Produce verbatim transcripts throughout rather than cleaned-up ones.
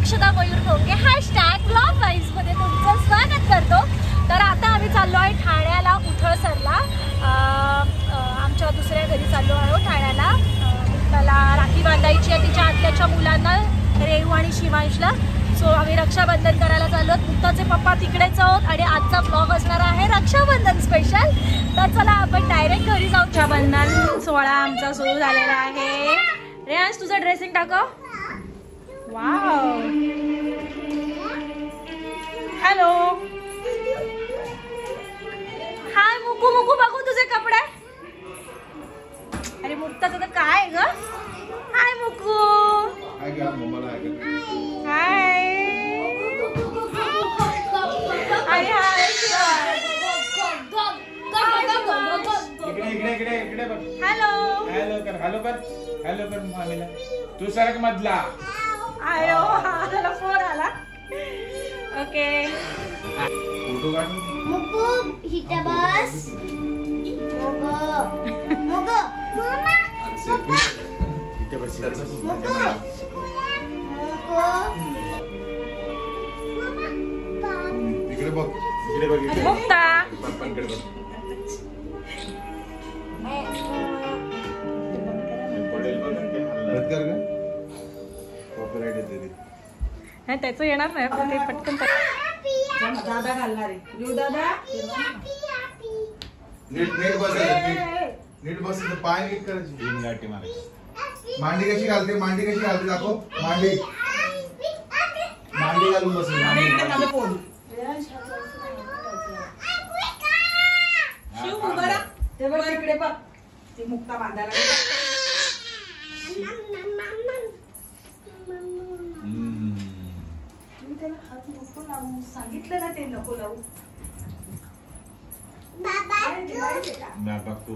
अक्षता Mayur Dhonge hashtag blog wise मध्ये तुमचं स्वागत करतो। तर आता आम्ही चाललो आहे ठाण्याला उथळसरला, आमच्या दुसऱ्या घरी चाललो आहोत ठाण्याला। मला राखी बांधायची आहे तिच्या आत्याच्या मुलांना, रेऊ आणि शिवांशला। सो आम्ही रक्षाबंधन करायला चाललो आहोत। मुक्ताचे पप्पा तिकडेच आहोत आणि आजचा ब्लॉग असणार आहे रक्षाबंधन स्पेशल। तर चला आपण डायरेक्ट घरी जाऊ। रक्षाबंधन सोहळा आमचा सुरू झालेला आहे। रेयांश तुझं ड्रेसिंग टाकव। Wow, hello, hi Muku. Muku बघू तुझे कपडे। अरे मुक्ताचं तर काय ग। हाय मुकू। हाय आणि हाय हॅलो हॅलो कर हॅलो कर हॅलो कर मामीला। तू सरक मधला। आयो आला फोन आला। ओके फोटो काढ। मुकू हिटा बस। मोगो मोगो मामा इथे बस। मोगो मोगो इकडे बघ, इकडे बघ, इकडे मुक्ता पप्पांकडे बघ। बंद कर ग, कॉपीराइट येते ते। नाही त्याचं येणार नाही पण ते पटकन दादा घालणार आहे। येऊ दादा। नीट नीट बसायचं, नीट नीट बसायचं, पाय नीट करायची। तीन गाठी मारायची। मांडी कशी घालते, मांडी कशी घालते दाखव। मांडी मांडी घालून बसायचं। फोन शिव उभा राहा। ते बघ इकडे बघ, ते मुक्ता बांधायला त्याला हात नको लावू सांगितलं ना, ते नको लावू। बाबा तू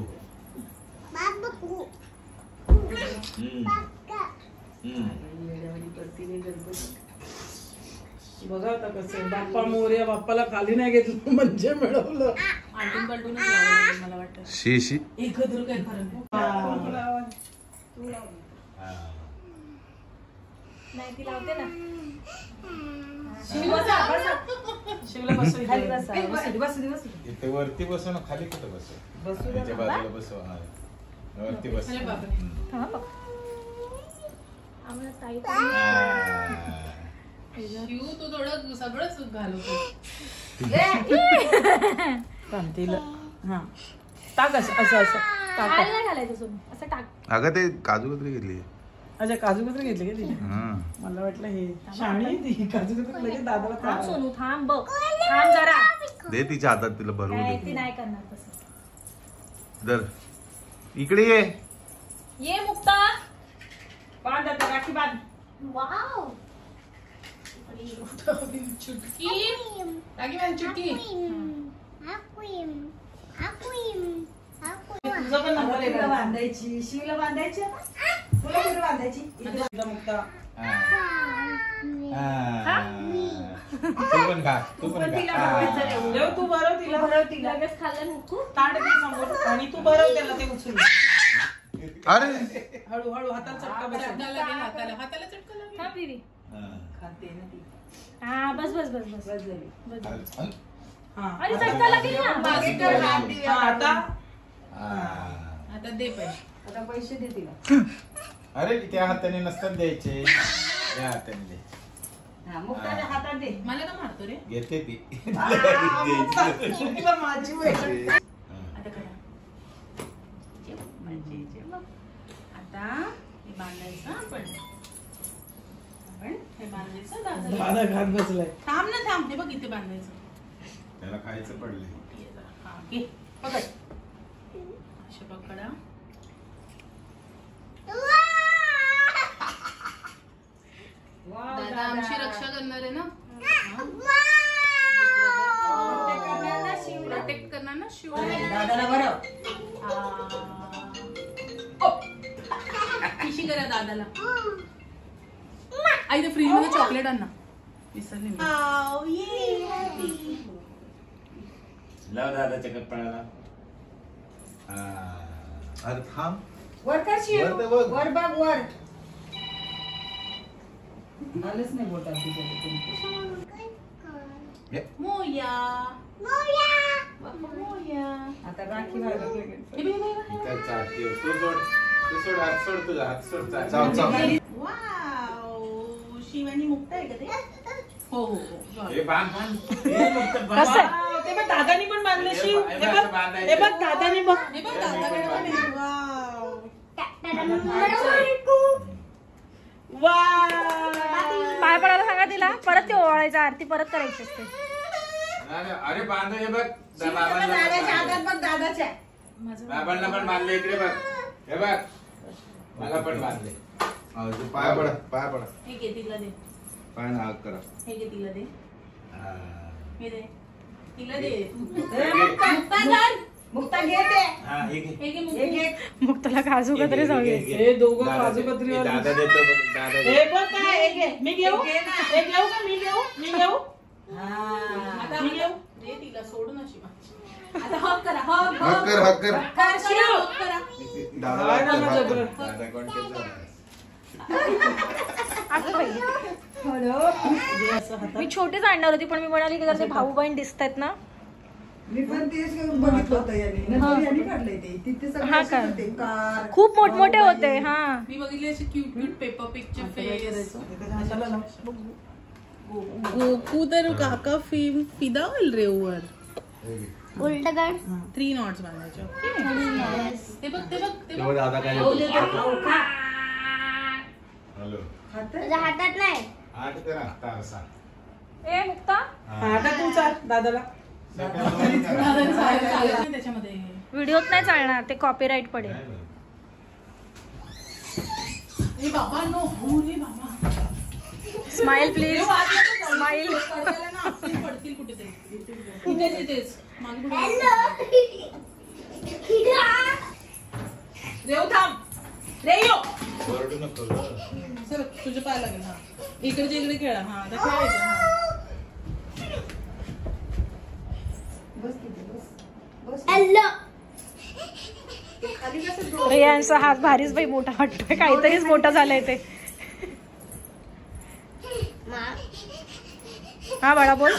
बघा आता कसं बाप्पा मोरया, बाप्पाला खाली नाही घेतलं म्हणजे मिळवलं। आलटून पलटूनच लावलं मला वाटतं। शी शी एकत्र काय फरक नाही ती लावते ना। शिवला बसू खाली बसा। बसू दे बसू दे। इथे वरती बसव ना, खाली कुठे बसव। बसू दे त्याच्या बाजूला बसव। हा वरती बस। हा बघ आम्हाला ताई शिव तू थोडं सगळंच घालवतो। कांतीला हा टाक असं असं असं टाक। खायला नाही घालायचं सोनू, असं टाक। अगं ते काजू कतरी घेतली। अच्छा काजू कतरी घेतली का तिने? मला वाटलं हे शाणी ती काजू कतरी लगेच दादाला थांब सोनू, थांब बघ, थांब जरा। दे तिच्या हातात, तिला भरवू नाही दे। ती नाही करणार तसं। दर इकडे ये। ये मुक्ता, बांध आता राखी बांध। वाव चुटकी राखी बांध, चुटकी। तुझं पण नंबर आहे बांधायची, शिवला बांधायची, तुला कुठे बांधायची? इथे मुक्ता तू पण खा, तू पण खा। देव तू भरव तिला, भरव तिला। लगेच खाल्लं मुकू। ताट दे समोर आणि तू भरव त्याला ते उचलून। अरे हळू हळू हाताला चटका बस। हाताला घे, हाताला हाताला चटका लाव। थांब दीदी। खाते ना ती। हा बस बस बस बस बस झाली। बस झाली। हा अरे चटका लागेल ना। मागे कर, हात दे. हा, आता आता दे पैसे। आता पैसे दे तिला। अरे त्या हाताने नसतात द्यायचे, या हाताने द्यायचे। हा मुक्ताच्या हातात दे। मला का मारतो रे? घेते ती। तुला माझी वेळ। आता करा म्हणजे जेव्हा आता हे बांधायचं आपण आपण हे बांधायचं दादा। दादा घात बसलाय। थांब ना, थांब। हे बघ इथे बांधायचं। त्याला खायचं पडले। हा घे, पकड। अशा पकडा। दादा आमची रक्षा करणार आहे ना, प्रोटेक्ट करणार ना शिव। दादाला भरव। पिशी करा दादाला। आई फ्रीज मध्ये चॉकलेट आण ना, विसरले मी। लाव दादाच्या कपाळाला। अरे थांब, वर कर शिव, वर तर बघ. वर बघ वर। आलेच नाही बोटात तुझ्या. मोया बाप्पा मोया. आता राखी व्हायला लागली. हे बघ, हे बघ, हे बघ. त्याचा हात ठेव. तू सोड तू सोड हात सोड तुझा हात सोड चाल चाल चाल. वाव, शिवानी मुक्त आहे का ते? हो हो हो. हे बांध बांध. कसं आहे? वाव, ते बघ दादानी पण बांधले शिव. हे हे बघ, बघ बांधायचं. हे बघ दादानी बघ. हे बघ दादाकडे पण आहे. वाव. वाव. पाय पडायला सांगा तिला. परत ते ओवाळायचं, आरती परत करायची असते. अरे अरे बांध हे बघ. शिव, हे बघ, दादाच्या हातात बघ दादाच्या. माझं बाबांना पण बांधले इकडे बघ. हे बघ मला पण बांधले. हा, तू पाय पडा पाय पडा. हे घे तिला दे. पाय ना हात करा. हे घे तिला दे. हा. हे दे तिला दे. ए, मुक्ता, मुक्ता धर. मुक्ता घे ते. हा, हे घे. हे घे हे मुक्ता. घे. मग तुला काजू हे कतरी घे, जाऊ हे घे. घे, हे दोघं दादा काजू दे. कतरीवर. हे दादा देतो बघ, दादा हे देतो. बघ काय हे घे. मी घेऊ घे ना. हे घेऊ का मी घेऊ मी घेऊ. हा आता मी घेऊ. दे तिला, सोड ना शिवा. आता हक करा, हक हक कर हक कर. कर शिव. हक करा. दादा काय हात कर, ना हात कर. जबरं. दादा कोणत्याचा? असं पाहिजे. दे असं हातात. मी छोटीच आणणार होती पण मी म्हणाली की जर ते भाऊ बहीण दिसत आहेत ना. मी पण तेच बघितलं होतं यांनी नंतर यांनी काढलंय ते तिथे हा सगळे का? असे होते कार खूप मोठमोठे होते. हा मी बघितले असे क्यूट क्यूट पेपर पिकचे फेस. गोकू तर काका फिल्म फिदा होईल रे ओवर. हे घे. उलट कर. थ्री नॉट्स बांधायचे. ओके. ते बघ ते बघ ते तेव्हा बघ. दादा काय हो, दे, देतो? दे. हो, खा. हॅलो तुझ्या हातात नाही. आठ करा तारसा. ए मुक्ता हा आता तू चाल दादाला. सेकंड दोन करा. चालेल ना त्याच्यामध्ये. व्हिडिओत नाही चालणार, ते कॉपीराईट पडेल. ए बाबा नो हो रे बाबा. Smile please. स्माइल. पडताना ना आपली पडतील कुठेतरी. इथेच इथेच मागे पुढे. रेव थांब. रेयो ओरडू नको गं. सर तुझे पाय लागेल. हा इकडच्या इकडे खेळा. हा आता खेळायचं. हा. बस तिथे बस बस हॅलो. खाली कसं रियांचा हात भारीच बाई मोठा वाटतोय. काहीतरीच मोठा झालंय ते. हा बाळा बोल.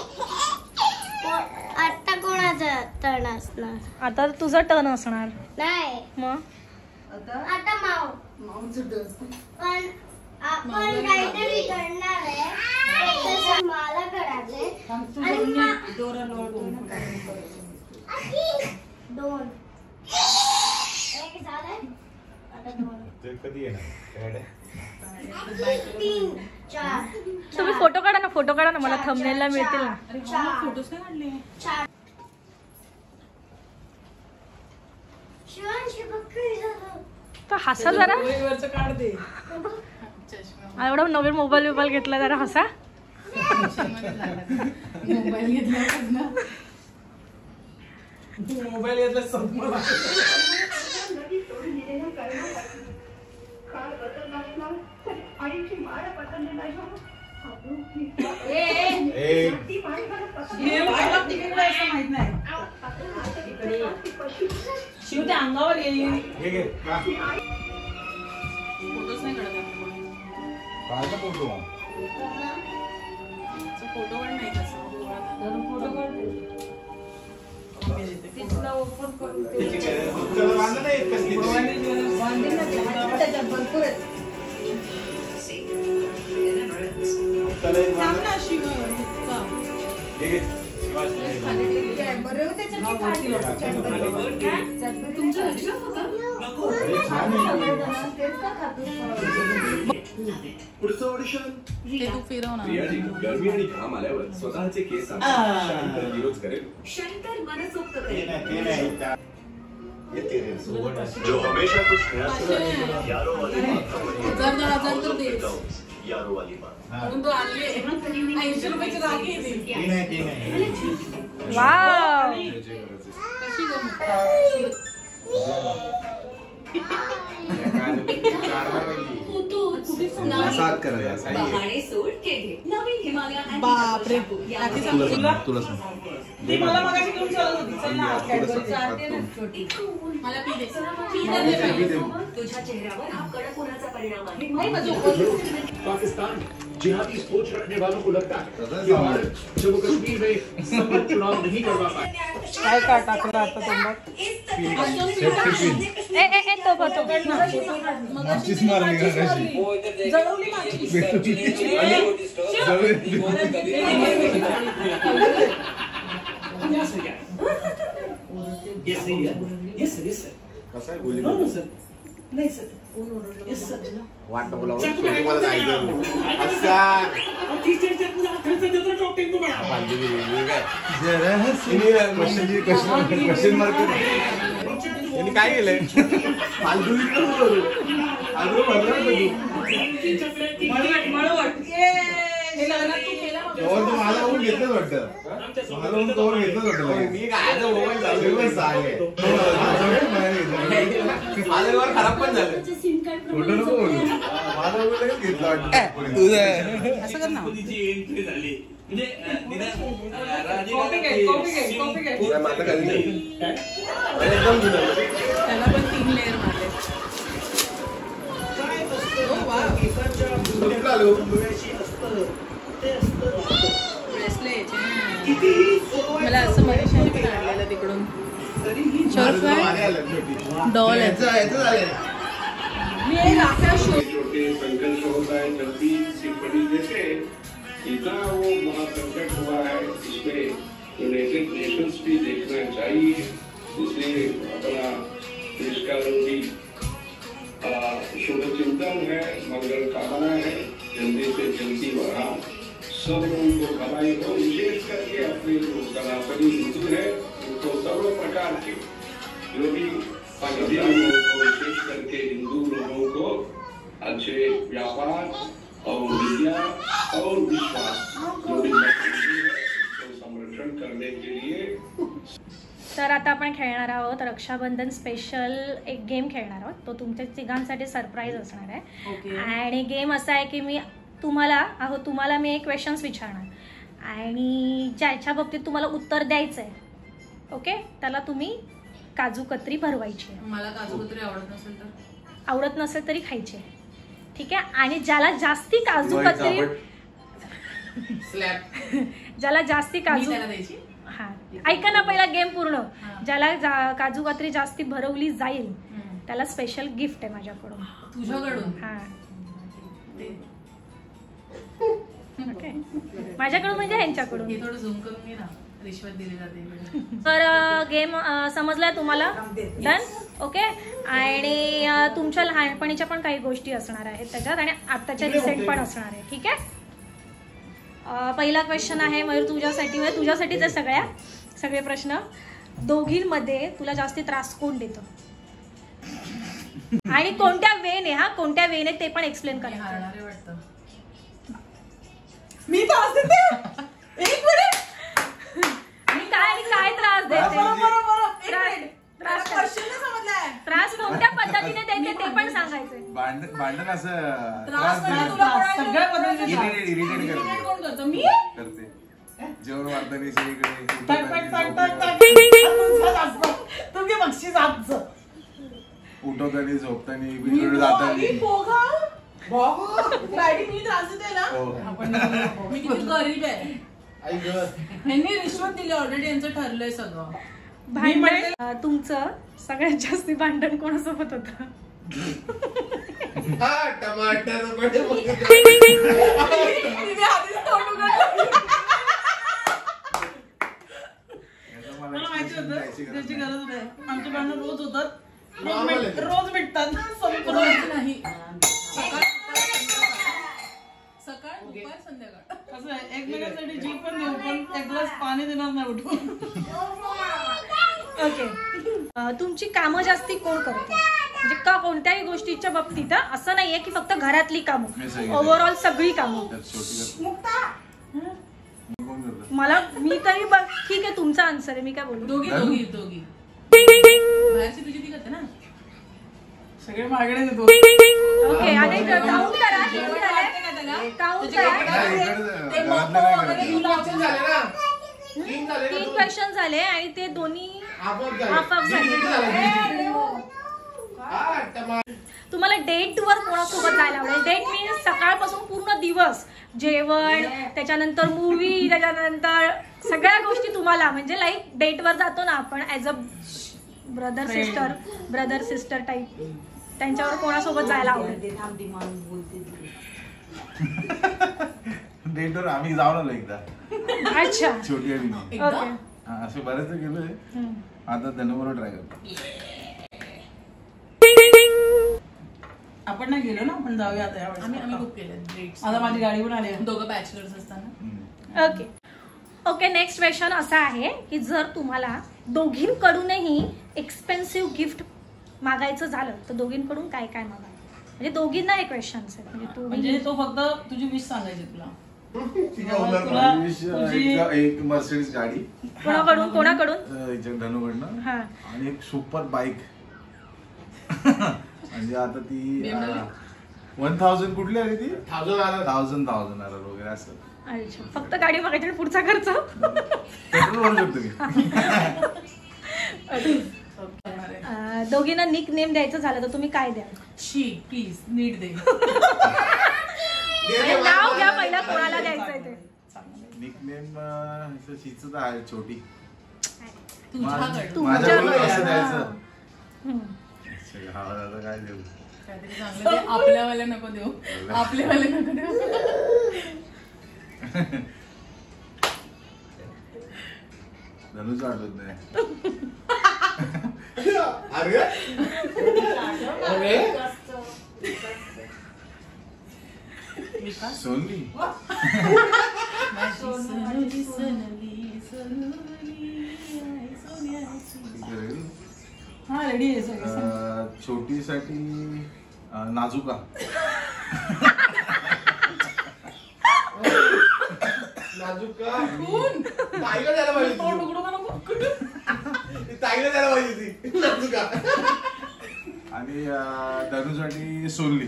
आता कोणाचा टर्न असणार? आता तुझा टर्न असणार. नाही मग आता आता माऊ. माऊचं डर. पण आपण काहीतरी करणार आहे. तसं मला करायचंय. आणि मा- दोरा लोळ करून दोन. एक झालंय. आता दोन. ते कधी येणार? तीन चार तुम्ही फोटो काढा ना, फोटो काढा ना, मला थंबनेलला मिळतील ना. अरे हा फोटोज काय काढले. चार. शिवांशी बघ काय झालं. तर हसा जरा. वरचं काढ दे. चष्मा एवढा नवीन मोबाईल बिबाईल घेतला जरा हसा. मोबाईल घेतला ना. मोबाईल घेतला संपला. ए हे बाबा तिकडे असं माहित नाही. इकडे शिव त्या अंगावर येईल. हे घे. का? फोटोज नाही काढत आपण. काढतो फोटो. फोटो पण नाही तसं. फोटो काढ. तिथला ओपन करून ते. त्याची काय? त्याला बांधलं नाही कसली तरी. बांधील ना ते. त्याच्यात भरपूर आहेत. त्याला एक सांग बांध. ना शिव मुक्ता. हे घे. शिवाजी. काय बरं हो त्याच्यात मी काढली. तुमचं लक्षात होतं. अरे छान आहे. तेच का खातोस? पुढचं ऑडिशन ते तू फिरव ना. रियाजी गरमी आणि घाम आल्यावर स्वतःचे केस शांत विरोध करेल ते नाही, ते नाही. त्या- हे ते रे, सोबत आहे. जो हमेशा कुछ नया सुना अशे. यारो वाली बात हजार दोन हजार तर दे. यारो वाली बात हा. म्हणून तू आणले ऐंशी रुपयाची रागी येते. ते नाही, ते नाही. वाव. त्याची गरज आहे. कशी गं मुक्ता? या काजूची चार मारायची. असा हात करायचा, असा हे. बापरे. तुला सांग, तुला सांग. ती मला मगाशी घेऊन चालत होती. चल ना, तुला कॅडबरी सांग, चालते ना हात छोटी. मला पी दे पी दे पहिले. तुझ्या चेहऱ्यावर हा कडक उन्हाचा परिणाम आहे. नाही मग झोप. पाकिस्तान जिहादी सोच रखने वालों को लगता है कि भारत जम्मू कश्मीर में सफल चुनाव नहीं करवा पाए. काय काय टाकलं आता तोंडात? ए ए ए तो बतो माचीस मारली का कशी? जळवली माझी. Yes, sir. Yes, sir. Yes, sir. कसं आहे गोली? No, no, sir. नाही सर. Yes, sir. वाट बोलावं शेवटी मला जायचं. अच्छा जरा हसली क्वेश्चन क्वेश्चन मार्क यांनी काय केलंय? फालतू अजून कवर तू मला होऊन घेतलंच वाटतं. मला होऊन कवर घेतलंच वाटतं. मी काय मोबाईल चालू माझ्यावर खराब पण झालं. फोटो नको बोलू. माझा मोबाईल लगेच घेतला वाटतं. तुझं असं कर ना. एंट्री झाली म्हणजे कॉपी घे कॉपी घे कॉपी घे. माता खाली एकदम त्याला पण तीन लेअर मारले. ब्रेसलेट मला असं मनीषाने पण आणलेलं तिकडून. डॉल मी एक आखा शो छोटे संकट होता है जल्दी सिंपली जैसे इतना वो महासंकट हुआ है इसमें यूनाइटेड नेशंस भी देखना चाहिए. इसलिए अपना देश का जो भी शुभचिंतन है मंगल कामना है जल्दी से जल्दी बढ़ा सब लोगों को भलाई हो. विशेष करके अपने जो सनातनी हिंदू है उनको सर्व प्रकार के जो भी हिंदू लोगों को विशेष करके हिंदू लोगों को अच्छे व्यापार और विद्या और विश्वास जो भी उसको संरक्षण करने के लिए. तर आता आपण खेळणार आहोत रक्षाबंधन स्पेशल एक गेम खेळणार आहोत. तो तुमच्या तिघांसाठी सरप्राईज असणार आहे. आणि गेम असा आहे की मी तुम्हाला अहो तुम्हाला मी एक क्वेश्चन्स विचारणार आणि ज्याच्या बाबतीत तुम्हाला उत्तर द्यायचं आहे ओके त्याला तुम्ही काजू कतरी भरवायची आहे. मला काजू कतरी आवडत नसेल तर आवडत नसेल तरी खायची आहे. ठीक आहे. आणि ज्याला जास्ती काजू कतरी स्लॅब ज्याला जास्ती काजू द्यायची. हा ऐका ना पहिला गेम पूर्ण. ज्याला काजू कतरी जास्ती भरवली जाईल त्याला स्पेशल गिफ्ट आहे माझ्याकडून. तुझ्याकडून? हा ओके माझ्याकडून म्हणजे ह्यांच्याकडून. हे थोडं झूम करून घे ना. रिश्वत दिली जाते. तर गेम समजलाय तुम्हाला? डन. ओके. आणि तुमच्या लहानपणीच्या पण काही गोष्टी असणार आहेत त्याच्यात आणि आत्ताच्या रिसेंट पण असणार आहे. ठीक आहे. पहिला क्वेश्चन आहे मयूर तुझ्यासाठी म्हणजे तुझ्यासाठीच आहे सगळ्या सगळे प्रश्न. दोघींमध्ये तुला जास्ती त्रास कोण देतं आणि कोणत्या वेने हा कोणत्या वेने ते पण एक्सप्लेन करा. हारणारे वाटतं. मी त्रास देते. एक मिनिट. मी काय आणि काय त्रास देते त्रास त्रास कोणत्या पद्धतीने देते ते पण सांगायचं. भांडण भांडण असं त्रास सगळ्या पद्धतीने इरिटेट कोण करतो? मी करते. जेवण वाढताना सगळीकडे तुम्ही बक्षीस आजचं उठवताना झोपताना बिलकुल जाताना मी त्रास देते ना. मी किती गरीब आहे. यांनी रिश्वत दिली ऑलरेडी. यांचं ठरलंय सगळं. भांडण तुमचं सगळ्यात जास्त भांडण कोणासोबत होतं? टमाटर मला माहिती होतं त्याची गरज नाही. आमचे भांडण रोज होतात. रोज भेटतात. नाही सकाळ दुपार संध्याकाळ कसं आहे एकमेकांसाठी जीव पण देऊ पण एक ग्लास पाणी देणार नाही उठून. ओके. तुमची कामं जास्ती कोण करते म्हणजे का कोणत्याही गोष्टीच्या बाबतीत असं नाहीये की फक्त घरातली कामं ओव्हरऑल सगळी कामं. मला मी तरी बघ ठीक आहे तुमचा आन्सर आहे. मी काय बोलू? दोघी दोघी दोघी बाहेरची तुझी ती करते ना. सगळे मागणे देतो. ओके. आणि काउंट करा किती झाले काउंट करा. तीन झाले का तीन दोन? क्वेश्चन झाले आणि ते दोन्ही आपोआप झाले. आपोआप दीड झाले. मिनिट झाले, दीड मिनिट. हा, टमाटर. तुम्हाला डेट वर कोणासोबत जायला आवडेल? डेट मीन्स सकाळपासून पूर्ण दिवस जेवण, त्याच्यानंतर मूवी, त्याच्यानंतर सगळ्या गोष्टी तुम्हाला म्हणजे लाईक डेट वर जातो ना आपण as a brother sister brother sister type, त्यांच्यावर कोणासोबत जायला आवडेल? डेटवर आम्ही जाऊन आलो एकदा, अच्छा छोटी आणि मी. ओके. हा, असे बरेच गेलोय. आता धनुबरोबर ट्राय करतो. आपण नाही गेलो ना, आपण जाऊया आता यावेळेस. आम्ही आम्ही बुक केले डेट्स. आता माझी गाडी पण आली आहे. दोघं बॅचलर्स असताना. हम्म. ओके ओके नेक्स्ट क्वेश्चन असा आहे की जर तुम्हाला दोघींकडूनही एक्सपेन्सिव्ह गिफ्ट मागायचं झालं तर दोघींकडून काय काय मागाल? म्हणजे दोघींना हे क्वेश्चन्स आहेत म्हणजे तू म्हणजे तो फक्त तुझी विश सांगायची तुला. ठीक आहे, उलट तुला विश, तुझी- एक- एक मर्सिडीज गाडी कोणाकडून कोणाकडून अं, हिच्या धनुकडनं हा आणि एक सुपर बाईक. म्हणजे आता ती वन थाउजंड कुठली आली ती थाउजंड थाउजंड थाउजंड आर वगैरे असं. अच्छा फक्त गाडी बघायची आणि पुढचा खर्च. पेट्रोल भरू शकतो मी. अं, दोघींना निक नेम द्यायचं झालं तर तुम्ही काय द्याल? शी प्लीज नीट दे. म्हणजे नाव घ्या पहिला कोणाला द्यायचंय ते. निकनेम हिचं तर आहे छोटी. तुझ्याकडे तू- माझ्याकडून तुझ्याकडे. कसं द्यायचं? हम्म. हा, आता काय देऊ? काहीतरी चांगलं दे. आपल्यावाले नको देऊ, आपल्यावाले नको देऊ. धनुच आठवत नाही. सोनली. सोनली, सोनली, सोनली, सोन्याची. हा रेडी आहे सगळं. अं, छोटीसाठी अं, नाजुका. नाजुका कोण? ताईला द्यायला पाहिजे तोंड उघडू का नको? ती ताईला द्यायला पाहिजे ती नाजुका. आणि अं, धनुसाठी सोनली.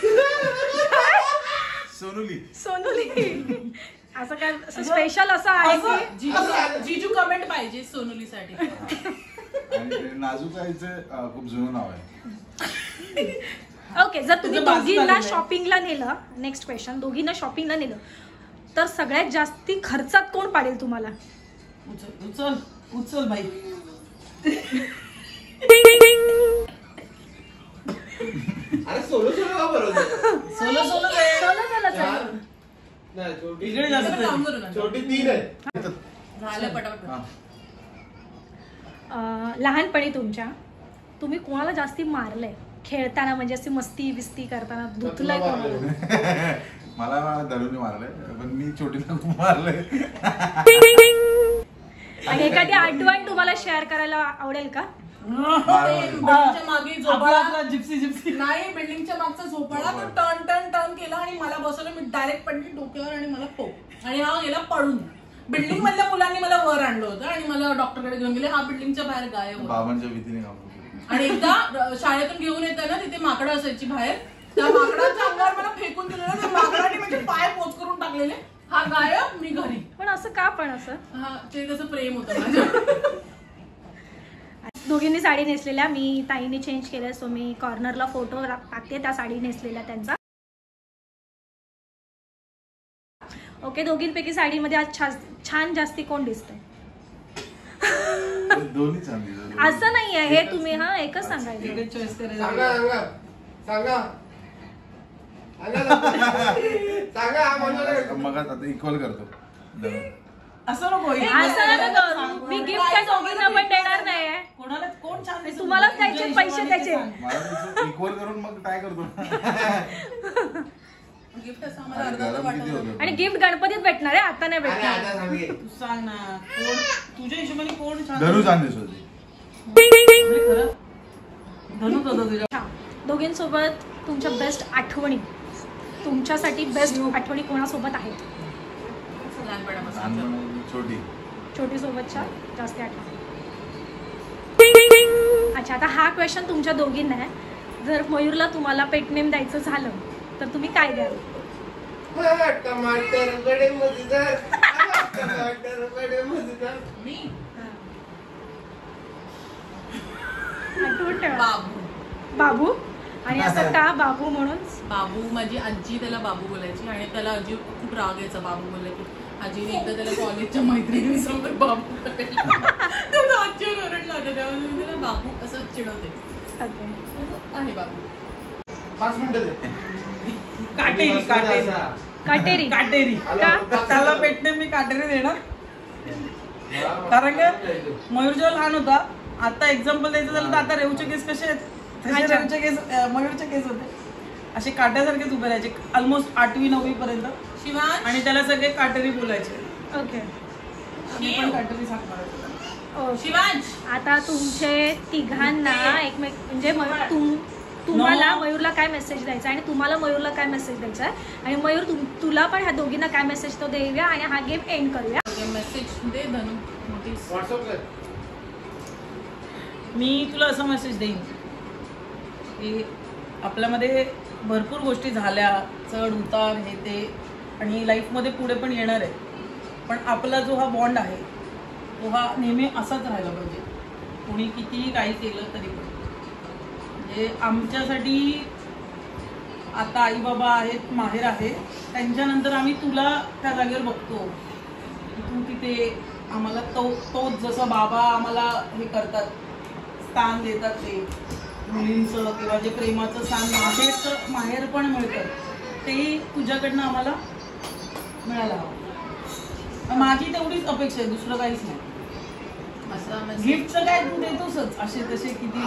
सोनुली. सोनुली. असं काय स्पेशल असं आहे की जीजू जीजू कमेंट पाहिजे सोनुलीसाठी. आणि ते नाजुकाईचं अं, खूप जुनं नाव आहे. ओके जर तुम्ही तुझं बाजू दोघींना झालेलं आहे. शॉपिंगला नेलं, नेक्स्ट क्वेश्चन, दोघींना शॉपिंगला नेलं तर सगळ्यात जास्ती खर्चात कोण पाडेल तुम्हाला? उचल उचल उचल बाई. अरे सोलो सोलो का बरोबर? सोलो सोलो दे. चला चला चला. इकडे जास्त आपण काम करू ना. छोटी तीन आहे. झालं पटापट. हा. अं, लहानपणी तुमच्या तुम्ही कोणाला जास्ती मारलंय खेळताना, म्हणजे अशी मस्ती बिस्ती करताना धुतलंय कोणाला? मला धनुने मारलंय पण मी छोटीला खूप मारलंय. आणि एखादी आठवण तुम्हाला शेअर करायला आवडेल का? बिल्डिंगच्या मागे आपला झोपाळा आपला जिप्सी जिप्सी. नाही, बिल्डिंगच्या मागचा झोपाळा तो टर्न टर्न टर्न केला आणि मला बसवलं. मी डायरेक्ट पडली डोक्यावर आणि मला पोक आणि हा गेला पळून. बिल्डिंग मधल्या मुलांनी मला वर आणलं होतं आणि मला डॉक्टरकडे घेऊन गेले. हा बिल्डिंगच्या बाहेर गायब होता. बाबांच्या भीतीने काम करतो. आणि एकदा अ, शाळेतून घेऊन येताना तिथे माकडं असायची बाहेर. त्या माकडाच्या अंगावर मला फेकून दिलेलं. त्या माकडाने म्हणजे पाय पोच करून टाकलेले. हा गायब, मी घरी. पण असं का? पण असं हा ते कसं प्रेम होतं माझं. दोघींनी साडी नेसलेल्या, मी ताईने चेंज केलं सो मी कॉर्नरला फोटो टाकते त्या साडी नेसलेल्या त्यांचा. ओके दोघींपैकी साडीमध्ये आज छा- छान जास्ती कोण दिसतंय? दोन्ही चांगली. असं नाही आहे हे, तुम्ही हा एकच सांगायचं. एकच चॉईस करायचं. सांगा सांगा सांगा सांगा. मग आता इक्वल करतो. असं नको. असं नका करू. मी गिफ्ट काय दोघींना पण देणार नाही. कोणाला कोण छान दिसतं? तुम्हालाच द्यायचे तुझ्या पैसे हिशोबाने त्याचे. ते सांग. मला इक्वल करून मग काय करतो? गिफ्ट असं आम्हाला आणि अर्धा अर्धा गरम किती वाटलं. होतं? आणि गिफ्ट गणपतीत भेटणार आहे, आता नाही भेटणार. तू सांग ना कोण तुझ्या हिशोबाने कोण छान धनु दिसतं? चांगली होती. म्हणजे खरं? धनुच होतं तुझ्या. हा. दोघींसोबत तुमच्या बेस्ट आठवणी, तुमच्यासाठी बेस्ट आठवणी कोणासोबत आहेत? लहानपणापासून लहानपणी छोटी. छोटी सोबतच्या जास्त आठवणी. अच्छा आता हा क्वेश्चन तुमच्या दोघींना आहे. जर मयूरला तुम्हाला पेट नेम द्यायचं झालं तर तुम्ही काय द्याल? टमाटर गडे मध्ये मी आठवून ठेवा. बाबू बाबू. आणि असं का बाबू म्हणून? बाबू, माझी आजी त्याला बाबू बोलायची आणि त्याला आजी खूप राग यायचा बाबू बोलला की. आजीने एकदा त्याला कॉलेजच्या मैत्रिणीसोबत बाबू त्याला आजीवर ओरडला होता, त्यामुळे मी त्याला बाबू असं चिडवते. आहे बाबू. पाच मिनिटं दे. काटेरी काटेरी काटेरी. काटेरी का? त्याला पेटणे मी काटेरी देणार. कारण का मयूर जेव्हा लहान होता, आता एक्झाम्पल द्यायचं झालं तर आता रेवचे केस कसे आहेत तसे रेवचे केस मयूरचे केस होते असे काट्यासारखेच उभे राहायचे ऑलमोस्ट आठवी नववी पर्यंत. शिवांश आणि त्याला सगळे काटेरी बोलायचे. ओके. मी पण काटेरी सांगणार. शिवांश आता तुमचे तिघांना एकमेक म्हणजे मयूर तुम तुम्हाला मयूरला काय मेसेज द्यायचा आणि तुम्हाला मयूरला काय मेसेज द्यायचा आणि मयूर तुम तुला पण ह्या दोघींना काय मेसेज तो देऊया आणि हा गेम एंड करूया. मेसेज दे धनु. व्हॉट्सअपला मी तुला असं मेसेज देईन की आपल्यामध्ये भरपूर गोष्टी झाल्या, चढ उतार हे ते, आणि लाईफमध्ये पुढे पण येणार आहे. पण आपला जो हा बॉन्ड आहे तो हा नेहमी असाच राहायला पाहिजे, कोणी कितीही काही केलं तरी पण. म्हणजे आमच्यासाठी आता आई बाबा आहेत, माहेर आहे, त्यांच्यानंतर आम्ही तुला त्या जागेवर बघतो. तू तिथे आम्हाला तो तोच जसं बाबा आम्हाला हे करतात, स्थान देतात, ते मुलींचं किंवा जे प्रेमाचं स्थान माहेरचं माहेर पण मिळतं ते तुझ्याकडनं आम्हाला मिळालं हवं. माझी तेवढीच अपेक्षा आहे, दुसरं काहीच नाही. गिफ्टचं काय तू देतोसच, असे तसे किती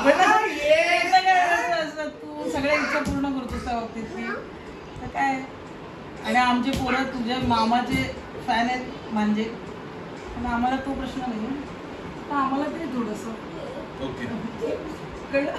तू सगळ्या इच्छा पूर्ण करतोस त्या बाबतीतली तर काय. आणि आमचे पोरं तुझ्या मामाचे फॅन आहेत म्हणजे, पण आम्हाला तो प्रश्न नाही तर आम्हाला ते थोडंसं ओके. कळलं.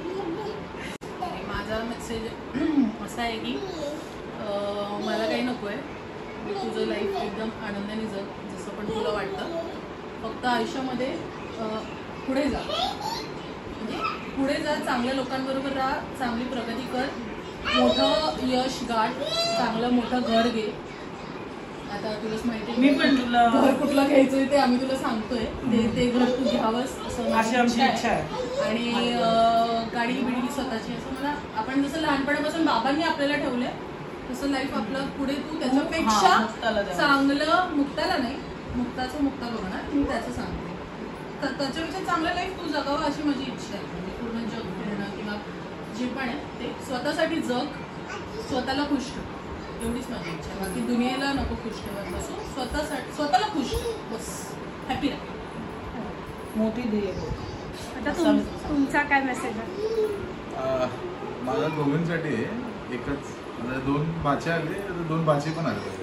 माझा मेसेज असा आहे की मला काही नको आहे, मी तुझं लाईफ एकदम आनंदाने जग जसं पण तुला वाटतं. फक्त आयुष्यामध्ये पुढे जा, म्हणजे पुढे जा, चांगल्या लोकांबरोबर राहा, चांगली प्रगती कर, मोठं यश गाठ, चांगलं मोठं घर घे. आता तुलाच माहिती मी पण तुला घर कुठलं घ्यायचंय ते आम्ही तुला सांगतोय, ते ते घर तू घ्यावंस असं अशी आमची इच्छा आहे. आणि गाडी बिडी स्वतःची असं मला, आपण जसं लहानपणापासून बाबांनी आपल्याला ठेवलंय तसं लाईफ आपलं पुढे तू त्याच्यापेक्षा चांगलं, मुक्ताला नाही, मुक्ताचं मुक्ता बघणार, मी त्याचं सांगते, तर त्याच्यापेक्षा चांगलं लाईफ तू जगावं अशी माझी इच्छा आहे. म्हणजे पूर्ण जग फिरणं किंवा जे पण आहे ते स्वतःसाठी जग, स्वतःला खुश ठेव, एवढीच माझी इच्छा आहे. बाकी दुनियेला नको खुश ठेवत बसू, स्वतःसाठी स्वतःला खुश ठेव, बस हॅपी राहा. मोठी ध्येय. आता तुम तुमचा काय मेसेज आहे? माझ्या दोघांसाठी एकच, म्हणजे दोन बाचे आले तर दोन बाचे पण आले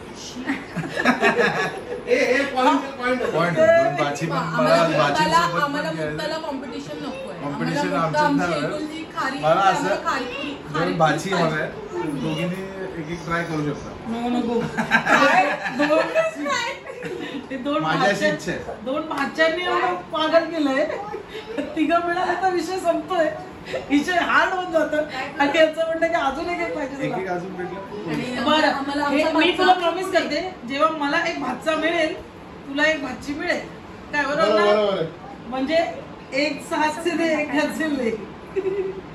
पॉइंट दोन बाची पण मला बाचींसोबत आम्हाला मुक्ताला कॉम्पिटिशन नको आहे. कॉम्पिटिशन आम्हाला आमच्यात मला असं दोन बाची हवं आहे, दोघींनी एक एक ट्राय करू शकता. नको नको ते दोन माझी अशी इच्छा आहे. दोन भाच्यांनी एवढं पागल केलंय, तिघं मिळालं तर विषय संपतोय, विषय हार्ड होऊन जातं आणि याचं म्हणणं की अजून एक पाहिजे. एक एक अजून भेटलं बरं, हे मी तुला प्रॉमिस करते, जेव्हा मला एक भाचा मिळेल तुला एक भाची मिळेल, काय बरोबर ना? म्हणजे एक सात से दे, एक हात से ले.